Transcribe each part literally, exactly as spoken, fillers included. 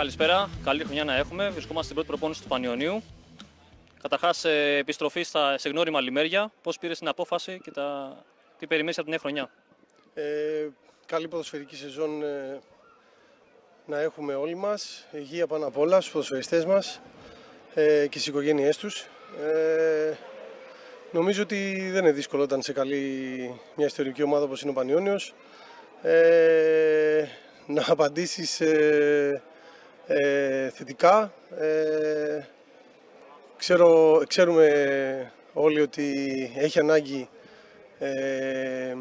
καλησπέρα. Καλή χρονιά να έχουμε. Βρισκόμαστε στην πρώτη προπόνηση του Πανιωνίου. Καταρχάς, επιστροφή στα, σε γνώριμα λιμέρια. Πώς πήρες την απόφαση και τα... τι περιμένεις από την νέα χρονιά? Ε, καλή ποδοσφαιρική σεζόν ε, να έχουμε όλοι μας. Υγεία πάνω απ' όλα στους ποδοσφαιριστές μας ε, και στις οικογένειές τους. Ε, νομίζω ότι δεν είναι δύσκολο όταν σε καλή μια ιστορική ομάδα όπως είναι ο Πανιώνιος ε, να απαντήσεις ε, ε, θετικά. Ε, ξέρω, ξέρουμε όλοι ότι έχει ανάγκη ε,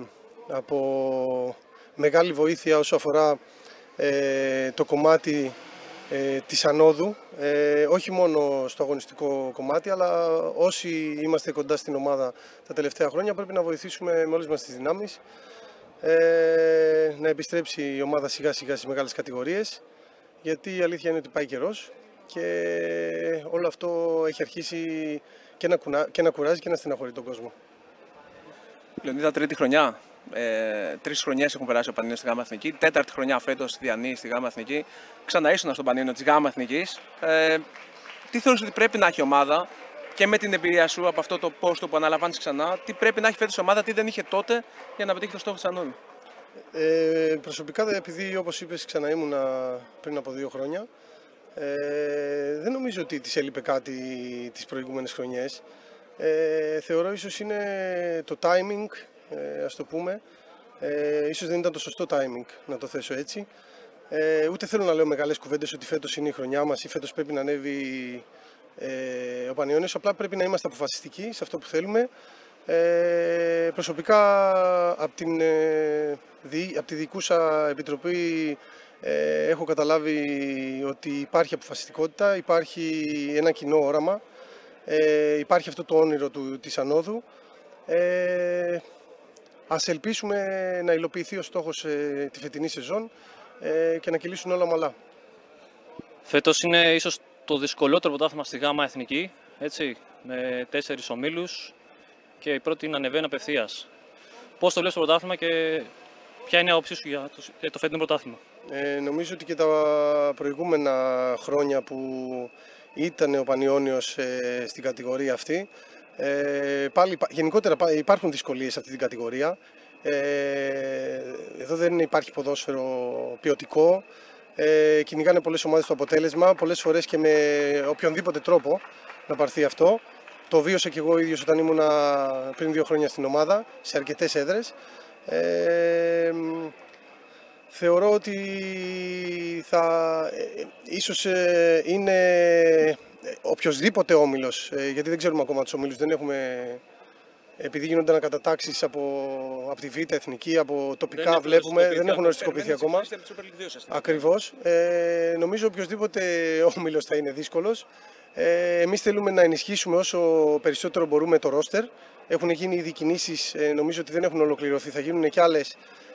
από μεγάλη βοήθεια όσο αφορά ε, το κομμάτι ε, της ανόδου, ε, όχι μόνο στο αγωνιστικό κομμάτι, αλλά όσοι είμαστε κοντά στην ομάδα τα τελευταία χρόνια πρέπει να βοηθήσουμε με όλες μας τις δυνάμεις ε, να επιστρέψει η ομάδα σιγά σιγά στις μεγάλες κατηγορίες, γιατί η αλήθεια είναι ότι πάει καιρός και όλο αυτό έχει αρχίσει και να, κουνα... και να κουράζει και να στεναχωρεί τον κόσμο. Λεωνίδα, τρίτη χρονιά. Ε, Τρεις χρονιές έχουν περάσει ο Πανιώνιος στη ΓΑΜΑ Εθνική. Τέταρτη χρονιά φέτος στη Διανή στη ΓΑΜΑ Εθνική. Ξανά ήσουν στον Πανιώνιο της ΓΑΜΑ Εθνικής. Ε, τι θεωρείς ότι πρέπει να έχει η ομάδα και με την εμπειρία σου από αυτό το πόστο που αναλαμβάνεις ξανά, τι πρέπει να έχει φέτος η ομάδα, τι δεν είχε τότε για να πετύχει το στόχο της ανώδου? Ε, προσωπικά, επειδή όπως είπες ξανά ήμουνα πριν από δύο χρόνια, ε, δεν νομίζω ότι της έλειπε κάτι τις προηγούμενες χρονιές. Ε, θεωρώ ίσως είναι το timing, ε, ας το πούμε. Ε, ίσως δεν ήταν το σωστό timing, να το θέσω έτσι. Ε, ούτε θέλω να λέω μεγάλες κουβέντες ότι φέτος είναι η χρονιά μας ή φέτος πρέπει να ανέβει ε, ο Πανιώνιος. Απλά πρέπει να είμαστε αποφασιστικοί σε αυτό που θέλουμε. Ε, προσωπικά από, την, ε, δι, από τη δικούσα επιτροπή ε, έχω καταλάβει ότι υπάρχει αποφασιστικότητα, υπάρχει ένα κοινό όραμα, ε, υπάρχει αυτό το όνειρο του, της ανόδου. Ε, ας ελπίσουμε να υλοποιηθεί ο στόχος ε, τη φετινή σεζόν ε, και να κυλήσουν όλα ομαλά. Φέτος είναι ίσως το δυσκολότερο πρωτάθλημα στη ΓΑΜΑ Εθνική, έτσι, με τέσσερις ομίλους και η πρώτη να ανεβαίνει απευθείας. Πώς το βλέπεις το πρωτάθλημα και ποια είναι η άποψή σου για το, για το φετινό πρωτάθλημα? Ε, νομίζω ότι και τα προηγούμενα χρόνια που ήταν ο Πανιώνιος ε, στην κατηγορία αυτή, ε, πάλι, γενικότερα υπάρχουν δυσκολίες σε αυτή την κατηγορία. Ε, εδώ δεν υπάρχει ποδόσφαιρο ποιοτικό. Ε, κυνηγάνε πολλές ομάδες το αποτέλεσμα, πολλές φορές και με οποιονδήποτε τρόπο να πάρθει αυτό. Το βίωσα και εγώ ίδιος όταν ήμουνα πριν δύο χρόνια στην ομάδα, σε αρκετές έδρες. Ε, θεωρώ ότι θα, ε, ίσως ε, είναι οποιοσδήποτε όμιλος, ε, γιατί δεν ξέρουμε ακόμα τους ομίλους, δεν έχουμε, επειδή γίνονται ανακατατάξεις από, από τη Β' Εθνική, από τοπικά δεν βλέπουμε, δεν έχουν οριστικοποιηθεί ακόμα. Ακριβώς. Ε, νομίζω οποιοσδήποτε όμιλος θα είναι δύσκολος. Ε, εμείς θέλουμε να ενισχύσουμε όσο περισσότερο μπορούμε το ρόστερ. Έχουν γίνει ήδη κινήσεις, ε, νομίζω ότι δεν έχουν ολοκληρωθεί, θα γίνουν και άλλες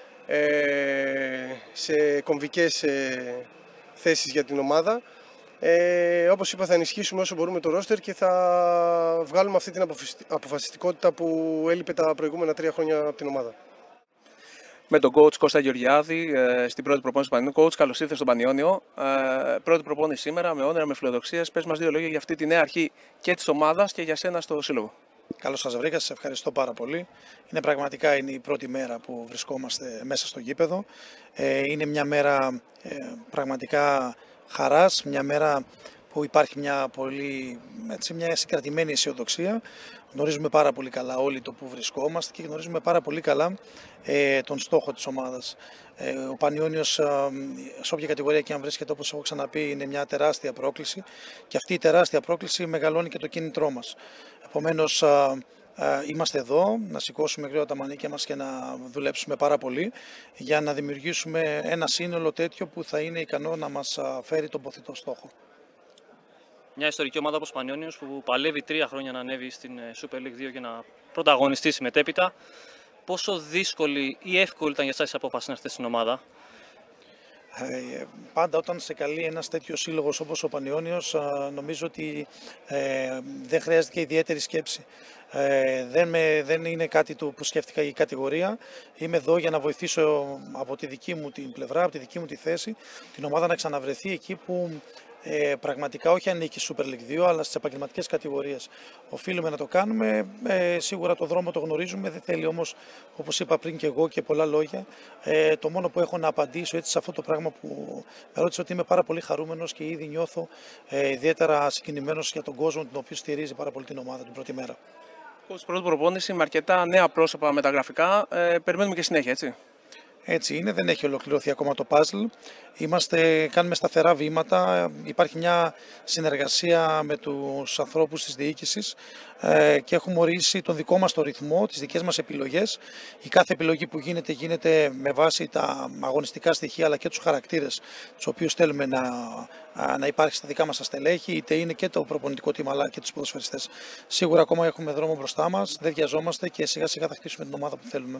ε, σε κομβικές ε, θέσεις για την ομάδα. Ε, όπως είπα, θα ενισχύσουμε όσο μπορούμε το ρόστερ και θα βγάλουμε αυτή την αποφασιστικότητα που έλειπε τα προηγούμενα τρία χρόνια από την ομάδα. Με τον coach Κώστα Γεωργιάδη ε, στην πρώτη προπόνηση του Πανιώνιου. Coach, καλώς ήρθες στον Πανιώνιο. Ε, πρώτη προπόνηση σήμερα, με όνειρα, με φιλοδοξίες. Πες μας δύο λόγια για αυτή τη νέα αρχή και της ομάδας και για σένα στο σύλλογο. Καλώς σας βρήκα, σας ευχαριστώ πάρα πολύ. Είναι πραγματικά είναι η πρώτη μέρα που βρισκόμαστε μέσα στο γήπεδο. Ε, είναι μια μέρα ε, πραγματικά χαράς, μια μέρα που υπάρχει μια πολύ έτσι, μια συγκρατημένη αισιοδοξία. Γνωρίζουμε πάρα πολύ καλά όλοι το που βρισκόμαστε και γνωρίζουμε πάρα πολύ καλά ε, τον στόχο της ομάδας. Ε, ο Πανιώνιος, ε, σε όποια κατηγορία και αν βρίσκεται, όπως έχω ξαναπεί, είναι μια τεράστια πρόκληση και αυτή η τεράστια πρόκληση μεγαλώνει και το κίνητρό μας. Επομένως, ε, ε, είμαστε εδώ να σηκώσουμε γρήγορα τα μανίκια μας και να δουλέψουμε πάρα πολύ για να δημιουργήσουμε ένα σύνολο τέτοιο που θα είναι ικανό να μας φέρει τον ποθητό στόχο. Μια ιστορική ομάδα όπως ο Πανιώνιος που παλεύει τρία χρόνια να ανέβει στην Super League δύο και να πρωταγωνιστήσει μετέπειτα. Πόσο δύσκολη ή εύκολη ήταν για εσάς η απόφαση να έρθετε στην ομάδα? Ε, πάντα όταν σε καλεί ένας τέτοιος σύλλογος όπως ο Πανιώνιος, νομίζω ότι ε, δεν χρειάζεται και ιδιαίτερη σκέψη. Ε, δεν, με, δεν είναι κάτι του που σκέφτηκα η κατηγορία. Είμαι εδώ για να βοηθήσω από τη δική μου την πλευρά, από τη δική μου τη θέση, την ομάδα να ξαναβρεθεί εκεί που ε, πραγματικά όχι ανήκει στη Super League δύο, αλλά στις επαγγελματικές κατηγορίες. Οφείλουμε να το κάνουμε. Ε, σίγουρα το δρόμο το γνωρίζουμε. Δεν θέλει όμως, όπως είπα πριν και εγώ και πολλά λόγια. Ε, το μόνο που έχω να απαντήσω έτσι σε αυτό το πράγμα που με ρώτησε, ότι είμαι πάρα πολύ χαρούμενος και ήδη νιώθω ε, ιδιαίτερα συγκινημένος για τον κόσμο τον οποίο στηρίζει πάρα πολύ την ομάδα την πρώτη μέρα. Ως πρώτη προπόνηση με αρκετά νέα πρόσωπα μεταγραφικά, ε, περιμένουμε και συνέχεια, έτσι. Έτσι είναι, δεν έχει ολοκληρωθεί ακόμα το puzzle. Είμαστε, κάνουμε σταθερά βήματα. Υπάρχει μια συνεργασία με τους ανθρώπους της διοίκησης ε, και έχουμε ορίσει τον δικό μας το ρυθμό, τις δικές μας επιλογές. Η κάθε επιλογή που γίνεται γίνεται με βάση τα αγωνιστικά στοιχεία αλλά και τους χαρακτήρες τους οποίους θέλουμε να, να υπάρχει στα δικά μας τα στελέχη, είτε είναι και το προπονητικό team αλλά και τους ποδοσφαιριστές. Σίγουρα ακόμα έχουμε δρόμο μπροστά μας, δεν βιαζόμαστε και σιγά σιγά θα χτίσουμε την ομάδα που θέλουμε.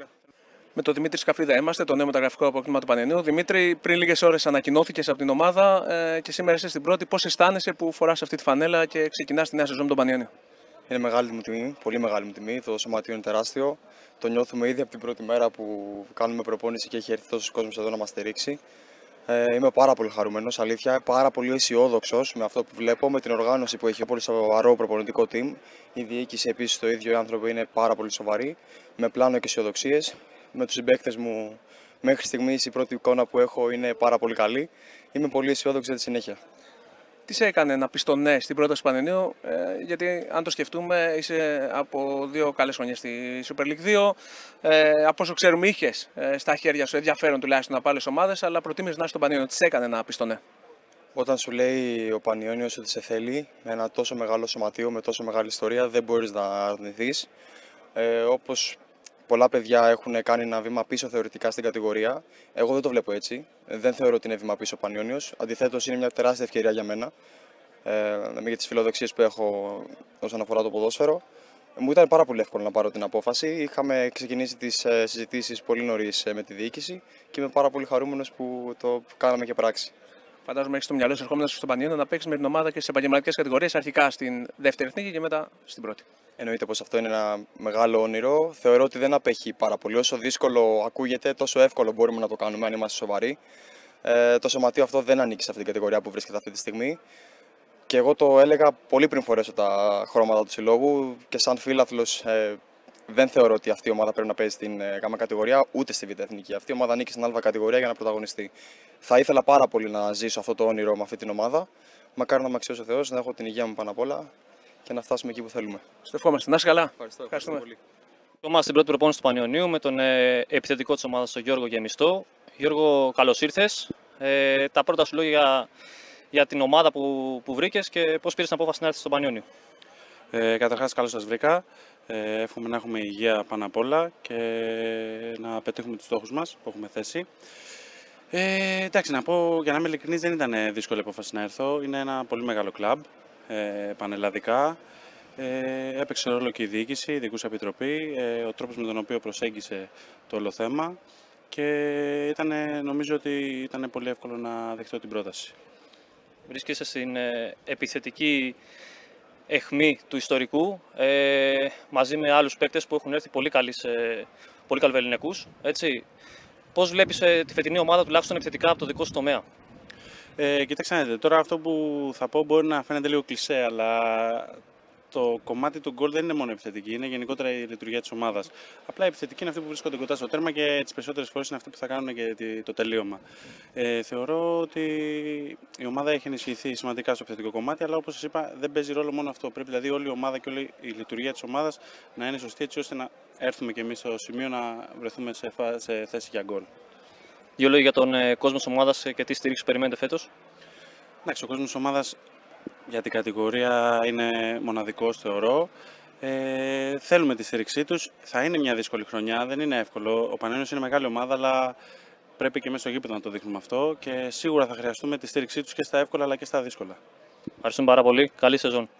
Με τον Δημήτρη Σκαφρίδα είμαστε, το νέο μεταγραφικό απόκτημα του Πανιωνίου. Δημήτρη, πριν λίγες ώρες ανακοινώθηκες από την ομάδα ε, και σήμερα είσαι στην πρώτη. Πώς αισθάνεσαι που φοράς αυτή τη φανέλα και ξεκινάς τη νέα σεζόν με τον Πανιώνιο? Είναι μεγάλη μου τιμή, πολύ μεγάλη μου τιμή. Το σωματείο είναι τεράστιο. Το νιώθουμε ήδη από την πρώτη μέρα που κάνουμε προπόνηση και έχει έρθει τόσος κόσμος εδώ να μας στηρίξει. Ε, είμαι πάρα πολύ χαρούμενος, αλήθεια. Πάρα πολύ αισιόδοξος με αυτό που βλέπω, με την οργάνωση που έχει πολύ σοβαρό προπονητικό team. Η διοίκηση επίσης το ίδιο, οι άνθρωποι είναι πάρα πολύ σοβαροί, με πλάνο και αισιοδοξίες. Με τους συμπαίκτες μου μέχρι στιγμής η πρώτη εικόνα που έχω είναι πάρα πολύ καλή. Είμαι πολύ αισιόδοξη για τη συνέχεια. Τι σε έκανε να πεις το ναι στην πρόταση του Πανιωνίου, ε, γιατί αν το σκεφτούμε είσαι από δύο καλές χρονιές στη Super League δύο. Ε, από όσο ξέρουμε είχες ε, στα χέρια σου ενδιαφέρον τουλάχιστον από άλλες ομάδες, αλλά προτίμησες να είσαι στον Πανιώνιο. Τι σε έκανε να πεις το ναι? Όταν σου λέει ο Πανιώνιος ότι σε θέλει με ένα τόσο μεγάλο σωματείο, με τόσο μεγάλη ιστορία, δεν μπορείς να αρνηθείς. Ε, όπως πολλά παιδιά έχουν κάνει ένα βήμα πίσω θεωρητικά στην κατηγορία. Εγώ δεν το βλέπω έτσι. Δεν θεωρώ ότι είναι βήμα πίσω ο Πανιώνιος. Αντιθέτως, είναι μια τεράστια ευκαιρία για μένα. Ε, για τις φιλοδοξίες που έχω όσον αφορά το ποδόσφαιρο. Μου ήταν πάρα πολύ εύκολο να πάρω την απόφαση. Είχαμε ξεκινήσει τις συζητήσεις πολύ νωρίς με τη διοίκηση και είμαι πάρα πολύ χαρούμενος που το κάναμε και πράξη. Φαντάζομαι έχεις στο μυαλό σου ερχόμενος στον Πανιώνιο να παίξεις με την ομάδα και στις επαγγελματικές κατηγορίες, αρχικά στην δεύτερη εθνική και μετά στην πρώτη. Εννοείται πως αυτό είναι ένα μεγάλο όνειρο. Θεωρώ ότι δεν απέχει πάρα πολύ. Όσο δύσκολο ακούγεται, τόσο εύκολο μπορούμε να το κάνουμε αν είμαστε σοβαροί. Ε, το σωματείο αυτό δεν ανήκει σε αυτή την κατηγορία που βρίσκεται αυτή τη στιγμή. Και εγώ το έλεγα πολύ πριν φορέσω τα χρώματα του συλλόγου και σαν φίλαθλος ε, δεν θεωρώ ότι αυτή η ομάδα πρέπει να παίζει στην ε, γάμα κατηγορία ούτε στη β' εθνική. Αυτή η ομάδα ανήκει στην α κατηγορία για να πρωταγωνιστεί. Θα ήθελα πάρα πολύ να ζήσω αυτό το όνειρο με αυτή την ομάδα. Μακάρι να με αξιώσει ο Θεός, να έχω την υγεία μου πάνω απ' όλα και να φτάσουμε εκεί που θέλουμε. Στο ευχόμαστε. Να είσαι καλά. Ευχαριστώ, ευχαριστούμε πολύ. Είμαστε στην πρώτη προπόνηση του Πανιωνίου με τον ε, επιθετικό της ομάδας, τον Γιώργο Γεμιστό. Γιώργο, καλώς ήρθες. Ε, τα πρώτα σου λόγια για, για την ομάδα που, που βρήκες και πώς πήρες την απόφαση να έρθεις στον Πανιώνιο? Ε, καταρχάς, καλώς σας βρήκα. Ε, εύχομαι να έχουμε υγεία πάνω απ' όλα και να πετύχουμε τους στόχους μας που έχουμε θέσει. Ε, εντάξει, να πω, για να είμαι ειλικρινής, δεν ήταν δύσκολη απόφαση να έρθω. Είναι ένα πολύ μεγάλο κλαμπ, ε, πανελλαδικά. Ε, έπαιξε ρόλο και η διοίκηση, η Διοικούσα Επιτροπή, ε, ο τρόπος με τον οποίο προσέγγισε το όλο θέμα και ήτανε, νομίζω ότι ήταν πολύ εύκολο να δεχτώ την πρόταση. Βρίσκεσαι στην ε, επιθετική αιχμή του ιστορικού, ε, μαζί με άλλους παίκτες που έχουν έρθει πολύ καλοί, σε, πολύ καλβελληνικούς, έτσι. Πώς βλέπεις ε, τη φετινή ομάδα τουλάχιστον επιθετικά από το δικό σου τομέα? Ε, κοιτάξτε να δείτε, τώρα αυτό που θα πω μπορεί να φαίνεται λίγο κλισέ, αλλά το κομμάτι του γκολ δεν είναι μόνο επιθετική, είναι γενικότερα η λειτουργία της ομάδας. Απλά η επιθετική είναι αυτή που βρίσκονται κοντά στο τέρμα και τις περισσότερες φορές είναι αυτοί που θα κάνουν και το τελείωμα. Ε, θεωρώ ότι η ομάδα έχει ενισχυθεί σημαντικά στο επιθετικό κομμάτι, αλλά όπως σας είπα, δεν παίζει ρόλο μόνο αυτό. Πρέπει δηλαδή όλη η ομάδα και όλη η λειτουργία της ομάδας να είναι σωστή, έτσι ώστε να έρθουμε και εμείς στο σημείο να βρεθούμε σε, σε θέση για γκολ. Δύο λόγια για τον ε, κόσμο της ομάδας και τι στήριξη περιμένετε φέτος? Εντάξει, ο κόσμος της ομάδας για την κατηγορία είναι μοναδικός, θεωρώ. Ε, θέλουμε τη στήριξή τους. Θα είναι μια δύσκολη χρονιά, δεν είναι εύκολο. Ο Πανιώνιος είναι μεγάλη ομάδα, αλλά πρέπει και μέσα στο γήπεδο να το δείχνουμε αυτό και σίγουρα θα χρειαστούμε τη στήριξή τους και στα εύκολα αλλά και στα δύσκολα. Ευχαριστούμε πάρα πολύ. Καλή σεζόν.